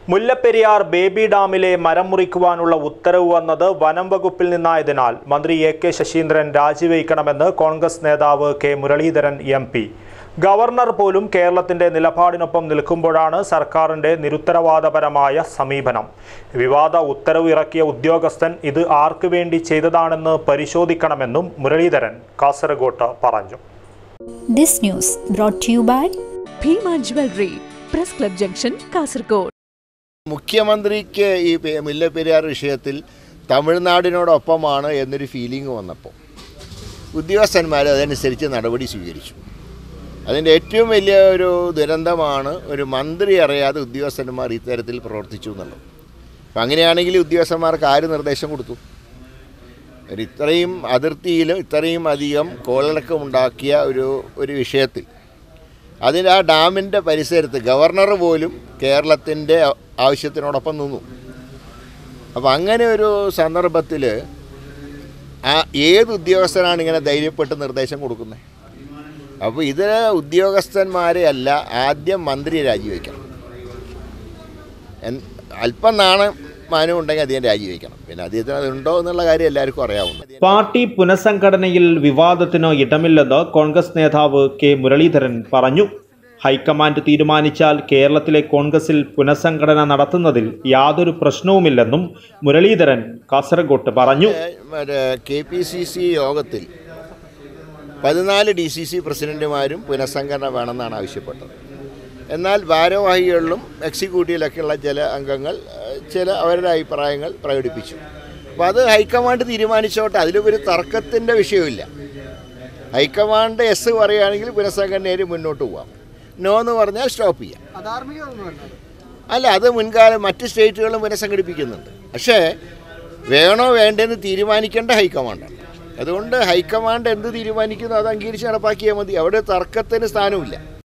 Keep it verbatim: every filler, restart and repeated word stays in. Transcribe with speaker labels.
Speaker 1: Mullaperiyar baby ഡാമിലെ മരം മുറിക്കുവാനുള്ള ഉത്തരവ് വന്നത് വനം വകുപ്പിൽ നിന്നായതിനാൽ മന്ത്രി എ കെ ശശീന്ദ്രൻ രാജിവെക്കണമെന്ന് കോൺഗ്രസ് നേതാവ് K Muraleedharan M P. Governor പോലും കേരളത്തിന്റെ നിലപാടിനൊപ്പം നിൽക്കുമ്പോഴാണ് സർക്കാരിന്റെ നിരുത്തരവാദപരമായ സമീപനം. വിവാദ ഉത്തരവ് ഇറക്കിയ ഉദ്യോഗസ്ഥൻ ഇത് ആർക്കു വേണ്ടി ചെയ്തതാണെന്ന് പരിശോധിക്കണമെന്നും മുരളീധരൻ കാസർഗോഡ് പറഞ്ഞു.
Speaker 2: This news brought to you by
Speaker 3: Bhima Jewelry, Press Club Junction, Kasaragod.
Speaker 4: മുഖ്യമന്ത്രിക്ക് ഈ മുല്ലപ്പെരിയാർ വിഷയത്തിൽ തമിഴ്നാടിനോടൊപ്പമാണ് എന്നൊരു ഫീലിംഗ് വന്നപ്പോൾ ഉദ്യോഗസ്ഥന്മാർ അതനുസരിച്ച് നടപടി സ്വീകരിച്ചു. അതിൻ്റെ ഏറ്റവും വലിയ ഒരു ദുരന്തമാണ് ഒരു മന്ത്രി അറിയാതെ ഉദ്യോഗസ്ഥന്മാർ ഇത്തരത്തിൽ പ്രവർത്തിച്ചു എന്നുള്ളത്. അപ്പം അങ്ങനെയാണെങ്കിൽ ഉദ്യോഗസ്ഥന്മാർക്ക് ആര് നിർദ്ദേശം കൊടുത്തു? ഒരു ഇത്രയും അതിർത്തിയിലും ഇത്രയും അധികം കോളിളക്കമുണ്ടാക്കിയ ഒരു ഒരു വിഷയത്തിൽ അതിന് ആ ഡാമിൻ്റെ പരിസരത്ത് ഗവർണർ പോലും കേരളത്തിൻ്റെ ആവശ്യത്തിനോടൊപ്പം നിന്നു. അപ്പോൾ അങ്ങനെ ഒരു സന്ദർഭത്തിൽ ആ ഏത് ഉദ്യോഗസ്ഥനാണ് ഇങ്ങനെ ധൈര്യപ്പെട്ട് നിർദ്ദേശം കൊടുക്കുന്നത്? അപ്പോൾ ഇത് ഉദ്യോഗസ്ഥന്മാരെ അല്ല, ആദ്യം മന്ത്രി രാജിവെക്കണം. അല്പം നാണം മാനം ഉണ്ടെങ്കിൽ അദ്ദേഹം രാജിവെക്കണം. പിന്നെ അദ്ദേഹത്തിന് അതുണ്ടോ എന്നുള്ള കാര്യം എല്ലാവർക്കും അറിയാവുന്നത്.
Speaker 1: പാർട്ടി പുനഃസംഘടനയിൽ വിവാദത്തിന് ഇടമില്ലെന്ന് കോൺഗ്രസ് നേതാവ് കെ മുരളീധരൻ പറഞ്ഞു. ഹൈക്കമാൻഡ് തീരുമാനിച്ചാൽ കേരളത്തിലെ കോൺഗ്രസിൽ പുനഃസംഘടന നടത്തുന്നതിൽ യാതൊരു പ്രശ്നവുമില്ലെന്നും മുരളീധരൻ കാസർഗോഡ് പറഞ്ഞു.
Speaker 4: കെ പി സി സി യോഗത്തിൽ പതിനാല് ഡി സി സി പ്രസിഡന്റുമാരും പുനഃസംഘടന വേണമെന്നാണ് ആവശ്യപ്പെട്ടത്. എന്നാൽ ഭാരവാഹികളിലും എക്സിക്യൂട്ടീവിലൊക്കെയുള്ള ചില അംഗങ്ങൾ ചില അവരുടെ അഭിപ്രായങ്ങൾ പ്രകടിപ്പിച്ചു. അപ്പോൾ അത് ഹൈക്കമാൻഡ് തീരുമാനിച്ചോട്ടെ, അതിലൊരു തർക്കത്തിൻ്റെ വിഷയമില്ല. ഹൈക്കമാൻഡ് എസ് പറയുകയാണെങ്കിൽ പുനഃസംഘടനയിൽ മുന്നോട്ട് പോകാം, നോ എന്ന് പറഞ്ഞാൽ സ്റ്റോപ്പ് ചെയ്യാം. അല്ല, അത് മുൻകാലം മറ്റ് സ്റ്റേറ്റുകളും പുനഃസംഘടിപ്പിക്കുന്നുണ്ട്. പക്ഷേ വേണോ വേണ്ടെന്ന് തീരുമാനിക്കേണ്ട ഹൈക്കമാൻഡാണ്. അതുകൊണ്ട് ഹൈക്കമാൻഡ് എന്ത് തീരുമാനിക്കുന്നു അത് അംഗീകരിച്ച് നടപ്പാക്കിയാൽ മതി. അവിടെ തർക്കത്തിന് സ്ഥാനമില്ല.